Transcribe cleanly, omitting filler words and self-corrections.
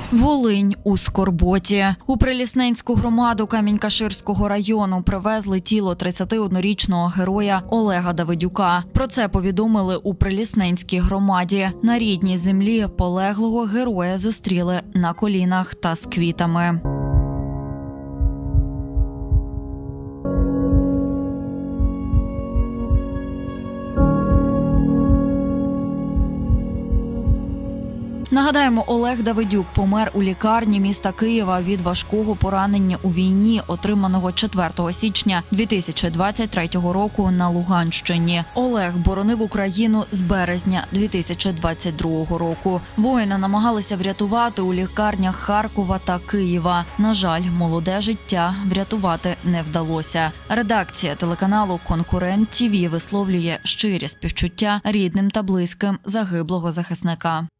Волинь у скорботі. У Прилісненську громаду Камінь-Каширського району привезли тіло 31-річного героя Олега Давидюка. Про це повідомили у Прилісненській громаді. На рідній землі полеглого героя зустріли на колінах та з квітами. Нагадаємо, Олег Давидюк помер у лікарні міста Києва від важкого поранення у війні, отриманого 4 січня 2023 року на Луганщині. Олег боронив Україну з березня 2022 року. Воїна намагалися врятувати у лікарнях Харкова та Києва. На жаль, молоде життя врятувати не вдалося. Редакція телеканалу «Конкурент ТІВІ» висловлює щирі співчуття рідним та близьким загиблого захисника.